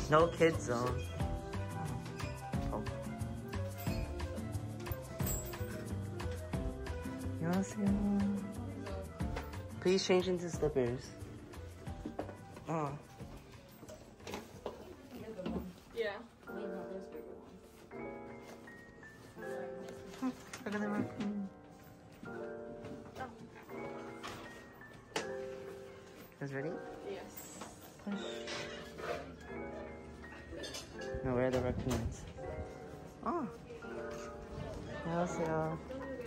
No kids zone. Oh. 안녕하세요. Please change into slippers. Oh. Yeah. Look at the raccoon. Guys ready? Yes. Now where are the raccoons? Oh. 안녕하세요.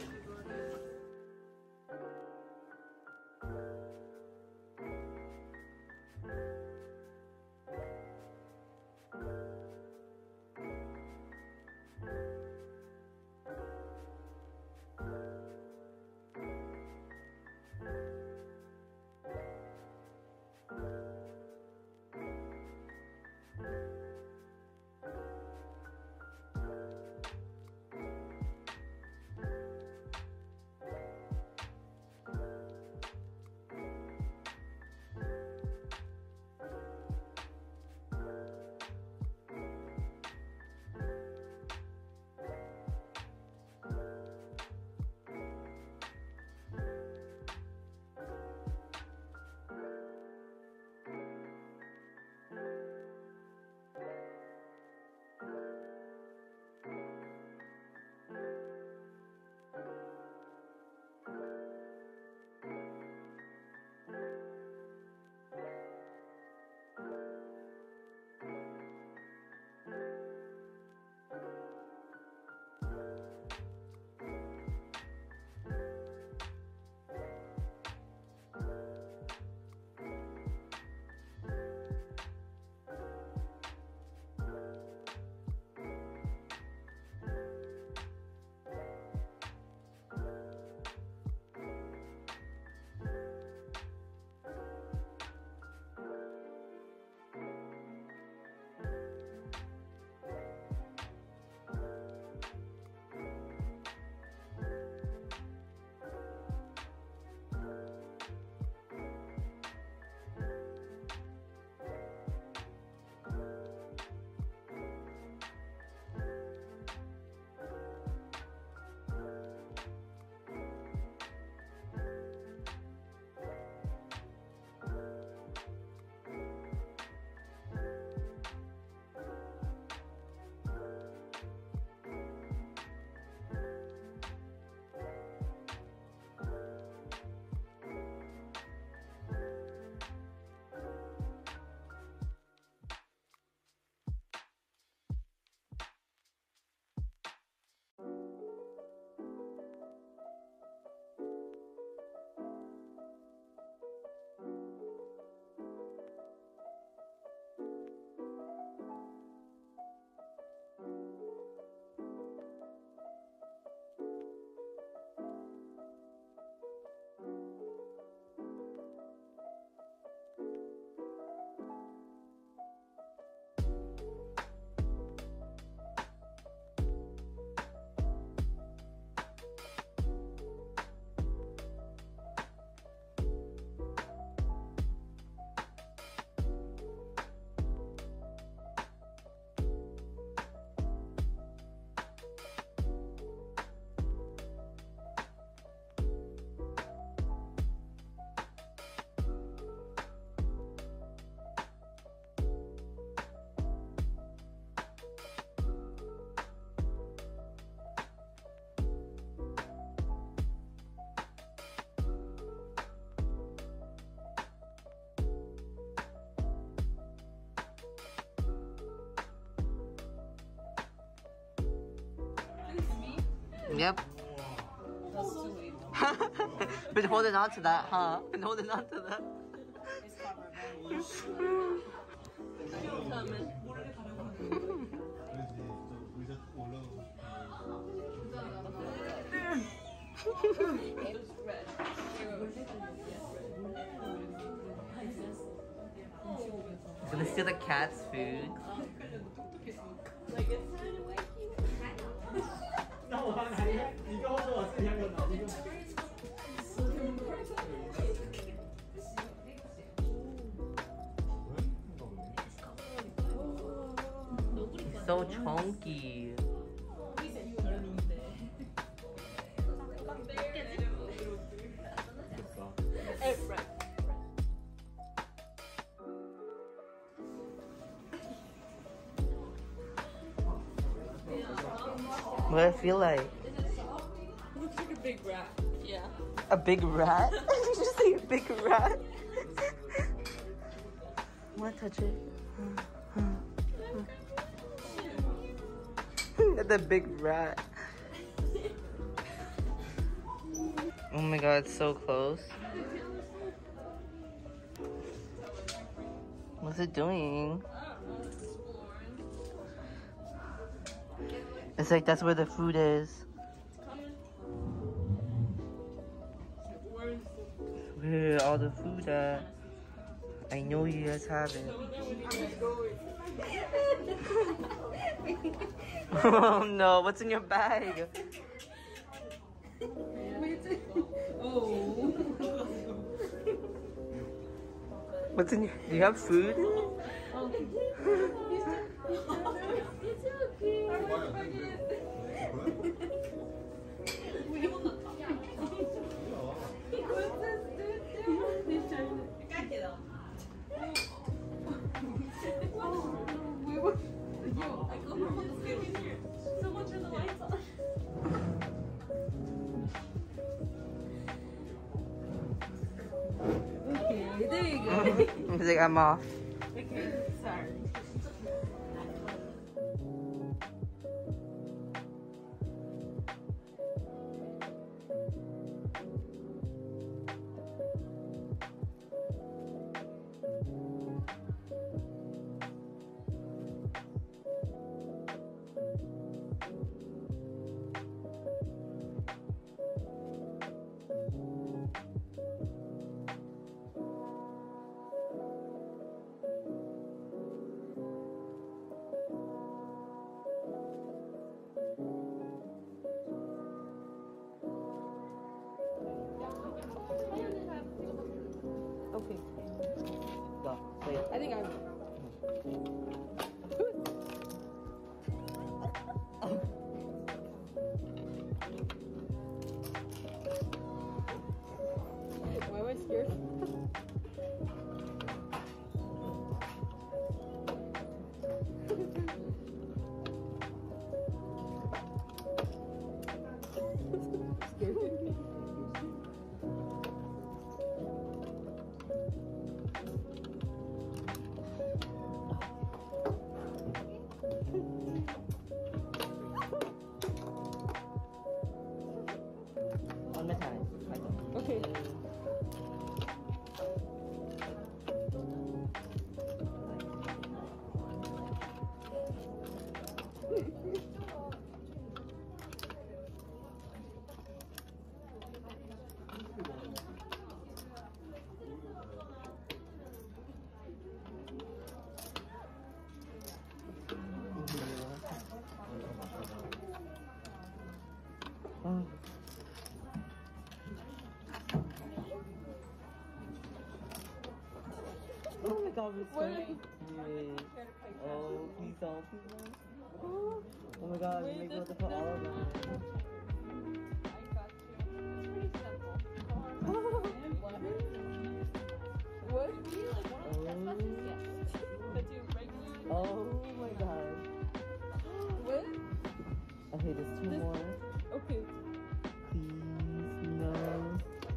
Yep. That's sweet. Been holding on to that, huh? Been holding on to that. It's covered. It's red. Gonna steal the cat's food. Like it's kind of like chunky. What do I feel like? Looks like a big rat. Yeah. A big rat? Did you just say a big rat? Wanna touch it? The big rat. Oh my god, it's so close. What's it doing? It's like that's where the food is. Where all the food at? I know you guys have it. Oh no, what's in your bag? Oh. What's in your... Do you have food? Okay, there you go. He's like, I'm off. Okay, sorry. Okay. Go. Wait. I think I'm. Why am I scared? One more time. Okay. Oh. Oh my god, we're so cute. Oh, please don't. Oh my god, we make to put all of them. I got you. It's pretty simple. What? Oh my god. What? Okay, there's two more. Okay. Please, no.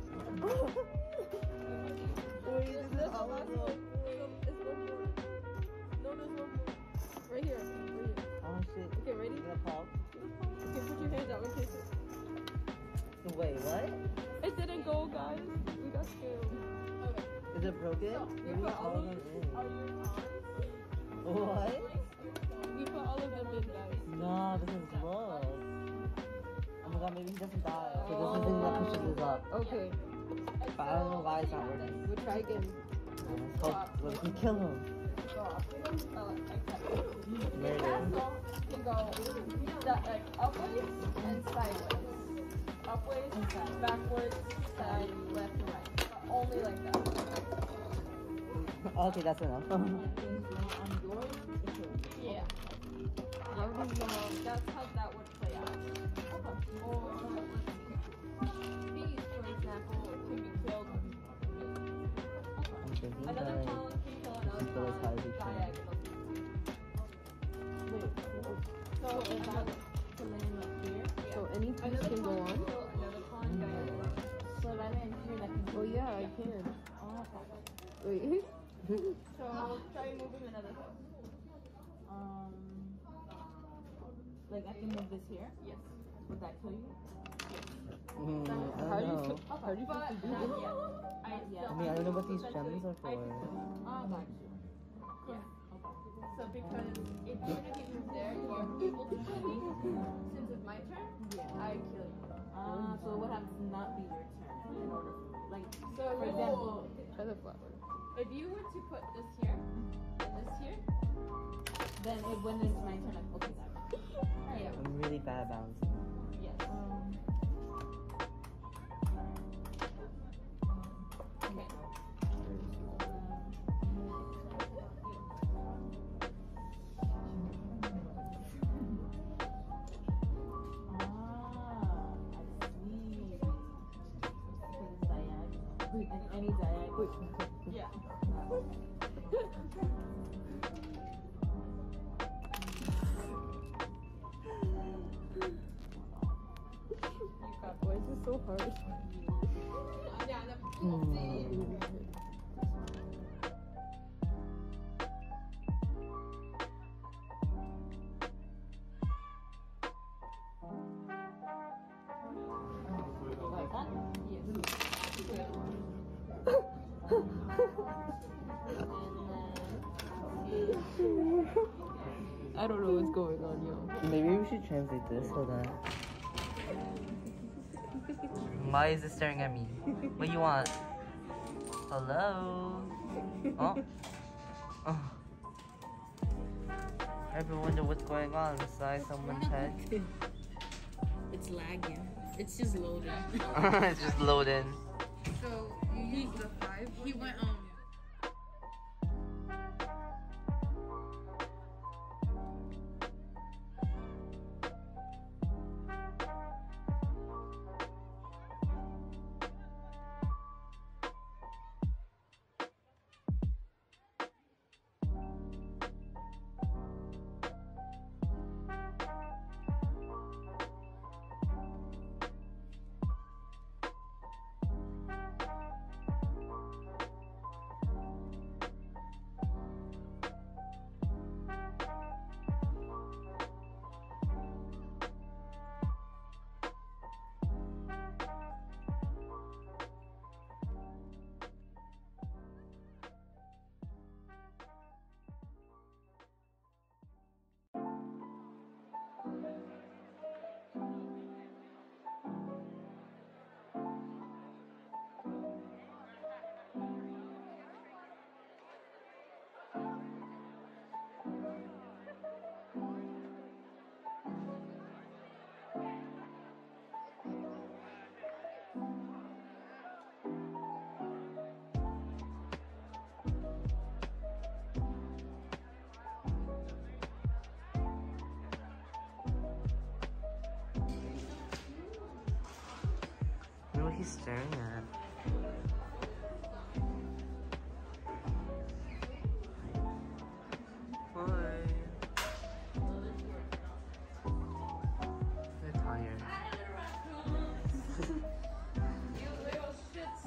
Wait, this is all of them. It's one more. No, there's one more. Right here. Right here. Oh shit. Okay, ready? Is it a pop? Okay, put your hands out in case it... Wait, what? It didn't go, guys. We got scared. Okay. Is it broken? No, We put all of them in. Are you on? What? We put all of them in, guys. No, this is love. Oh my god, maybe he doesn't die. Okay, this is the thing that pushes this up. Okay. But I don't know why it's not working. We'll try again. Let's hope we can kill him. Murder. Can go like upwards and sideways. Upwards, backwards, side, left, and right. Only like that. Okay, that's enough. Yeah. How do that's how that would play out. Or let's see. These, for example, can be killed. Another pawn can kill another pawn diagonal. Wait. So if that to land like here. So any piece can go on? Another pawn diagonal. So if I land here, that can. Oh yeah, I can. Oh, Wait. so try moving another hook. Like I can move this here. Yes. Would that kill you? I don't know. How do you supposed to do this? I mean, I don't know what these gems are for. Oh, got you. Yeah. So because if even if you move there, you're able to kill me. Since it's my turn, I kill you. So it would have to not be your turn in order, like, so for example, Feather flower. if you were to put this here and this here, then it went into my turn. Like, okay, that. Yeah. I'm really bad at balancing. Yes. Okay. Any diagonal. Yeah. Why is this so hard? Like that? Yes. I don't know what's going on, yo. Maybe we should translate this. Hold on. Why is it staring at me? What do you want? Hello? Oh? Oh. I ever wonder what's going on inside someone's head? It's lagging. It's just loading. It's just loading. So you use the 5. He went What he's staring at? Hi. I'm tired. You little shits.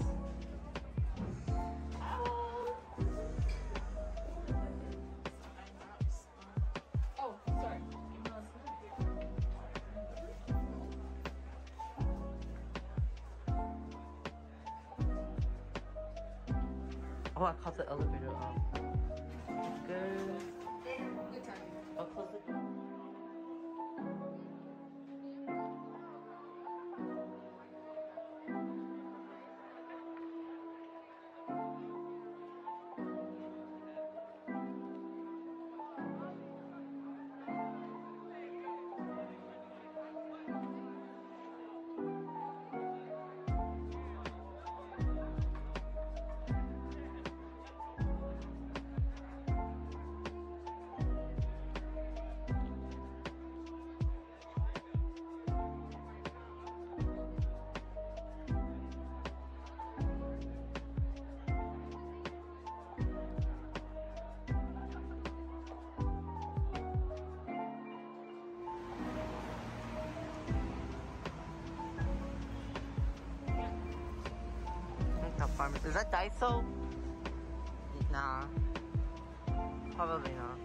Oh, sorry. Oh, I caught the elevator off. Good. I'll close the door. pharmacy. Is that Daiso? Nah. Probably not.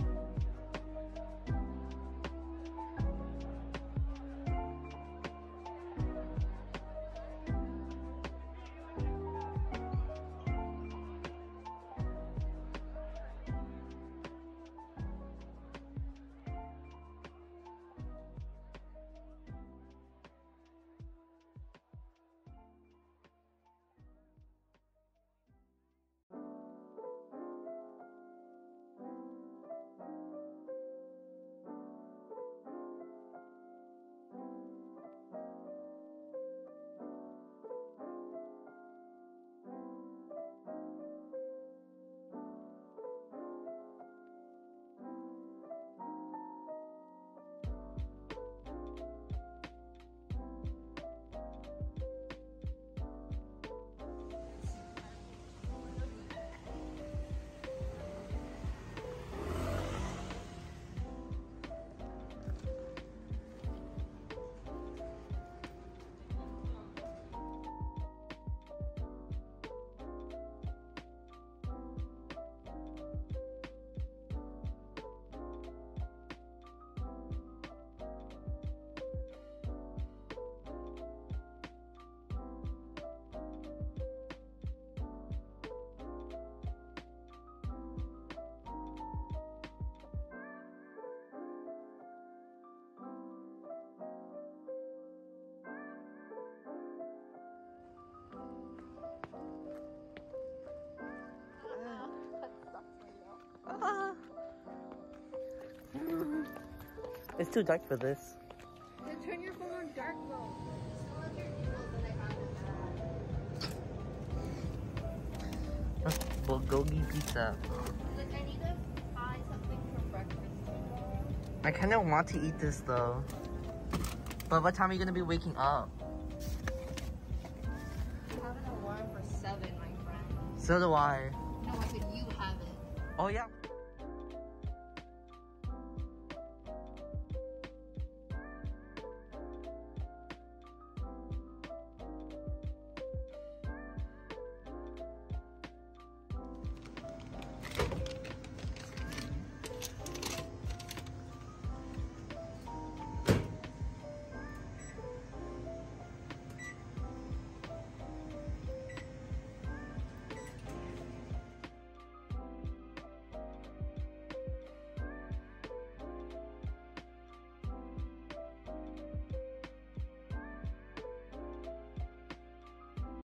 It's too dark for this. Then turn your phone on dark mode. Bulgogi pizza. Like, I need to buy something for breakfast. I kind of want to eat this though. But what time are you going to be waking up? I have an alarm for 7, my friend. So do I. No, I said you